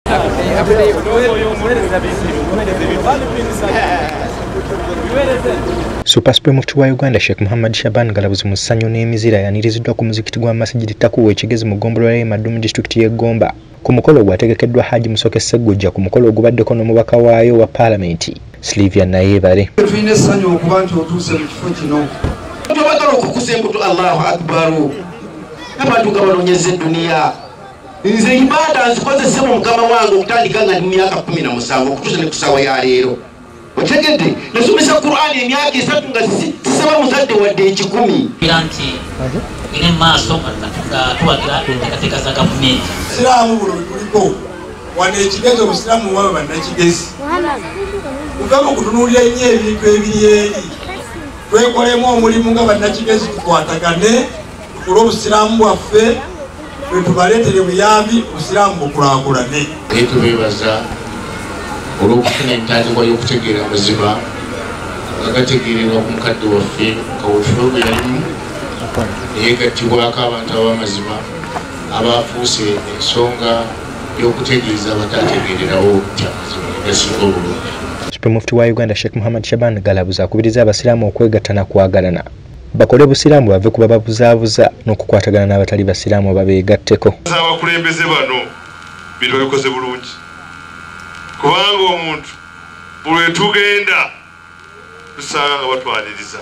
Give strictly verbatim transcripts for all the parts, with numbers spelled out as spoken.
Super Supreme Mufti wa Uganda Sheikh Muhammad Shaban Galabuzi Musanyo n'emizira yaniriziddwa ku muzikiti gwa Masjid Takuwa ekigezi mu Ggombolola y'e Madumu district y'e Gomba. Ku mukolo gwategekeddwa Haji Musoke Sseggujja ku mukolo ogubaddeko n'omubaka waayo wa Parliament Sylvia Nayebare. Tulina essanyu okuba nti otuuse mu kifo kino. Twagala okukuza embuto Allahu Akbar. Abantu nga banoonyeza edduniya. Nze ibada nzikozese mu mukama wange okutandika nga ndi myaka kumi na musanvu okutuusa ne ku ssaawa ya leero. Otegedde nasomesa Qur'ani emyaka esatu nga sisaba muzadde wadde ekikumi. Nti ine maaso nga tuwagira enteekateeka za gavumenti. Siraamu bulo tuliko wane ekigezi obusiraamu wabe bannakigezi. Mugamba kutunuulira nnyo ebintu ebiri eri. Twekolemu omulimu nga bannakigezi tukwatagane tukole obusiraamu bwaffe bwe tubaleetere buyambi obusiraamu bukulaakulane. Naye tubeebaza olw'okufuna entandikwa y'okutegeera amazima nga gategeererwa ku mukadde waffe kaweefube bwe yalimu neyegattibwako abantu ab'amazima abafuuse ensonga y'okutegeeza abataategeererawo nti amazima negasinga obulungi. Supreme Mufti wa Uganda Sheikh Muhammad Shaban Galabuzi akubiriza abasiraamu okwegatta na kwagalana. Bakole busiraamu bave kuba babuzaabuza n'okukwatagana n'abatali basiraamu babeegatteko. Abakulembeze bano bintu babikoze bulungi. Kubanga omuntu buli tugenda tusanga nga batwaniriza.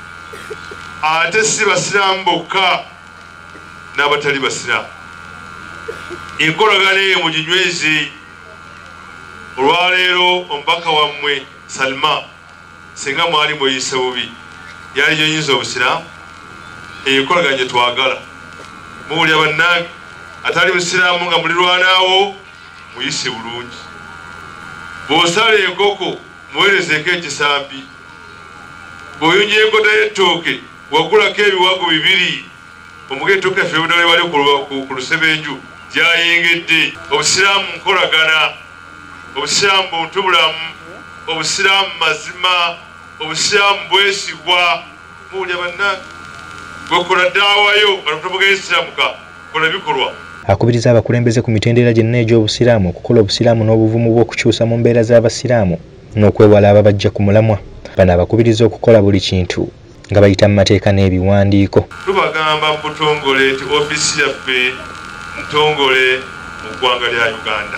Ate si basiraamu bokka n'abatali basiraamu. Enkolagana eyo muginyweze. Olwaleero omubaka wammwe Salma singa mwali muyise bubi yali yonyinza obusiraamu enkolagana gye twagala. Muwulira bannange atali musiraamu nga mulirwanaawo muyise bulungi. Bw'osala enkoko muweerezeko ekisambi. Bw'oyunja enkota y'ettooke wagulako ebiwago bibiri omuga ettooke ffe budale bali ku lusebenju gyayengedde. Obusiraamu nkolagana, obusiraamu buntu bulamu, obusiraamu mazima, obusiraamu bwesigwa. Muwulira bannange bwekola ddaawayo banotoboga esiramuka kola bikolwa. Akubiriza abakulembeze ku mitendera gyonna egy'obusiraamu okukola obusiraamu n'obuvumu bw'okukyusa mu mbeera z'abasiraamu n'okwewala ababajja ku mulamwa. Bano abakubiriza okukola buli kintu nga bayita mu mateeka n'ebiwandiiko. Tubagamba butongole nti ofiisi yaffe ntongole mu ggwanga lya Uganda.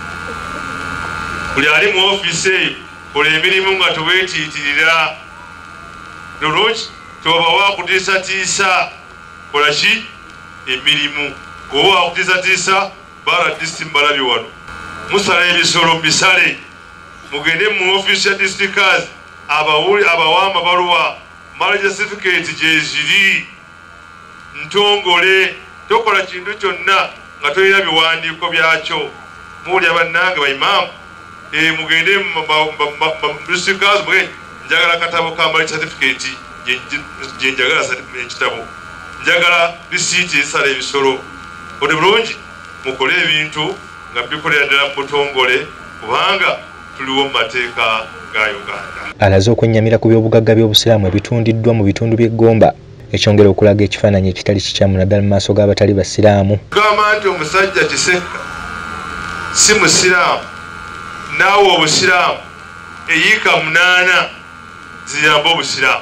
Buli ali mu ofiisi eyo kola emirimu nga teweetiitirira. Lulungi toba wakutiisatiisa kola ki emirimu. Kuba wakutiisatiisa bara disitulikiti mbalabye wano. Musala ebisolo bisale. Mugende mu ofiisi ya disitulikaazi abawuli abawamba baluwa marriage certificate gye ziri. Ntongole tokola kintu kyonna nga tolina biwandiiko byakyo. Muwulira bannange bayimaamu mugende mu disitulikaazi mugende njagala akatabo ka marriage certificate gye njagala ekitabo. Njagala risiiti esala ebisolo. Odi bulungi mukole ebintu nga bikolera ddala mutongole kubanga tuliwo mu mateeka ga Uganda. Alaze okwennyamira ku by'obugagga by'obusiraamu ebitundiddwa mu bitundu by'e Gomba ekyongera okulaga ekifaananyi ekitali kikyamu naddala mu maaso g'abatali basiraamu. Gamba nti omusajja Kiseka si musiraamu naawe obusiraamu eyiika munaana ziyamba obusiraamu.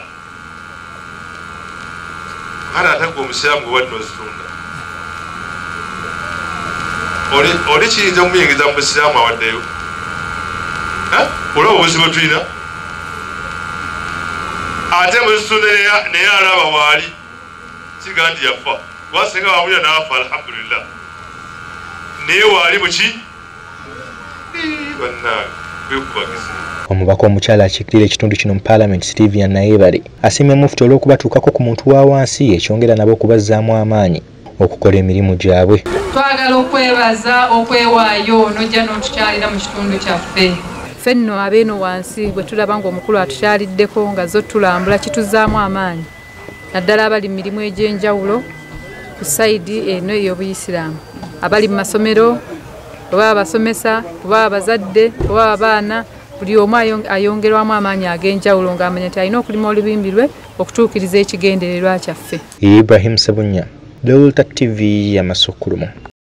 Kale ate gwe omusiraamu gwe wadde ozitunda. Oli kiyinza omuyingiza mu busiraamu awaddeyo. Olaba obuzibu bwe tulina. Ate muzitunda naye alaba waali kiga nti yafa. Wasinga wawulira n'afa alhamdulillah. Naye waali muki? Bannange bekubagiza. Omubaka omukyala akiikirira ekitundu kino mu Parliament Sylvia Nayebare asiimye Mufti olw'okubatuukako ku muntu wa wansi ekyongera nabo okubazzaamu amaanyi okukola emirimu gyabwe. Twagala okwebaza okwewaayo n'ojja n'otukyalira mu kitundu kyaffe. Ffe nno abeeno wansi bwe tulaba ng'omukulu atukyaliddeko nga zo tulambula kituzzaamu amaanyi. Naddala abali mu mirimu egy'enjawulo ku sayidi eno ey'Obuyisiraamu. Abali mu masomero, oba abasomesa, oba abazadde, oba abaana, buli omu ayongerwamu amaanyi ag'enjawulo ng'amanya nti alina okulima olubimbi lwe okutuukiriza ekigendererwa kyaffe. Ibrahim Sebunya, Delta T V ya Masukulumu.